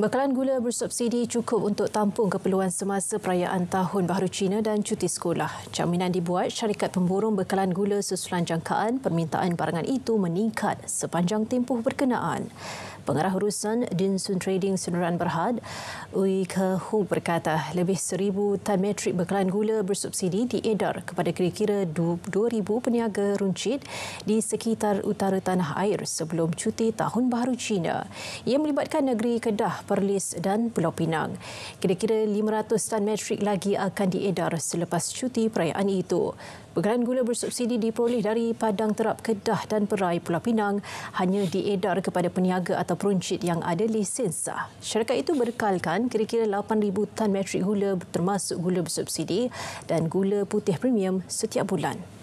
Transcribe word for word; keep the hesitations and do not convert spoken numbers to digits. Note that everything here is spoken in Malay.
Bekalan gula bersubsidi cukup untuk tampung keperluan semasa perayaan Tahun Baharu Cina dan cuti sekolah. Jaminan dibuat syarikat pemborong bekalan gula sesulan jangkaan permintaan barangan itu meningkat sepanjang tempoh berkenaan. Pengarah urusan Dinsun Trading Senuran Berhad, Ui Kehu berkata lebih seribu tan metrik bekalan gula bersubsidi diedar kepada kira-kira dua ribu peniaga runcit di sekitar utara tanah air sebelum cuti Tahun Baharu Cina. Ia melibatkan negeri Kedah, Perlis dan Pulau Pinang. Kira-kira lima ratus tan metrik lagi akan diedar selepas cuti perayaan itu. Bekalan gula bersubsidi diperoleh dari Padang Terap Kedah dan Perai Pulau Pinang hanya diedar kepada peniaga atau peruncit yang ada lesen sah. Syarikat itu berekalkan kira-kira lapan ribu tan metrik gula termasuk gula bersubsidi dan gula putih premium setiap bulan.